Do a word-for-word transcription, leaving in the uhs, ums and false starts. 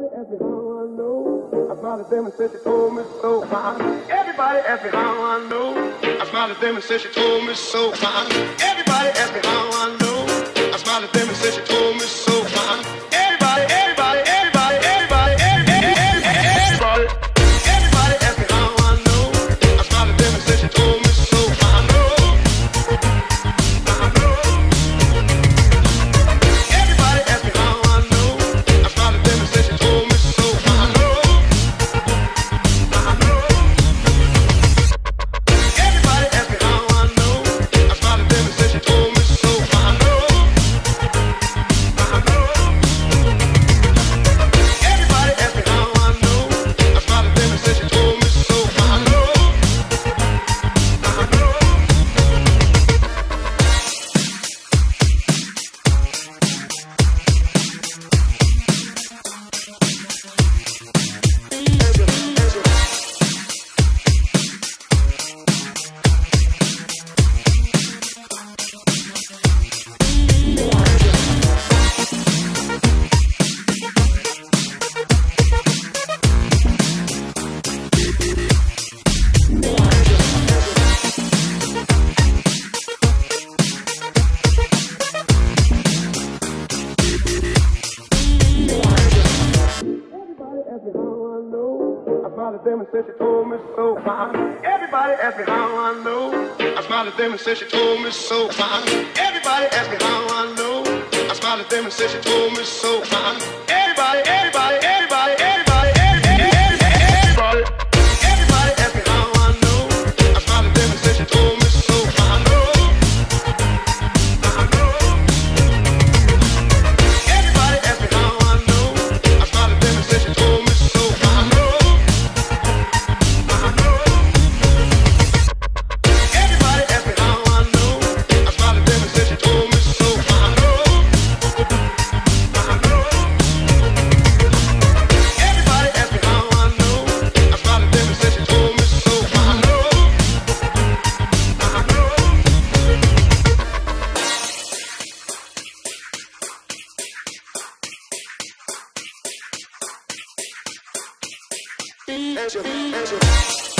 Everybody asked me how I know. I smiled at them and said she told me so. Everybody asked me how I know. I smiled at them and said she told me so. Everybody asked me how I know. I smiled at them and said she told me so. Everybody, everybody, everybody, everybody, everybody, everybody, everybody asked me how I know. I smiled at them and said she told me so. I know, I know. Everybody asked me how I know. I smiled at them and said she told me so. I know, I know. Everybody asked me how I know. I smiled at them and said she told me so. I know, I know. Everybody asked me how I know. I smiled at them and said she told me so. I know, I know. Everybody asked me how I know. I smiled at them and said she told me so. Everybody asked me how I know. I smiled at them and said she told me so. Everybody, everybody, everybody, everybody, everybody, everybody, everybody asked me how I know. I smiled at them and said she told me so. I know, I know. Everybody asked me how I know. I smiled at them and said she told me so. I know, I know. Everybody asked me how I know. I smiled at them and said she told me so. I know, I know. Everybody asked me how I know. I smiled at them and said she told me so. I know, I know. Answer, answer.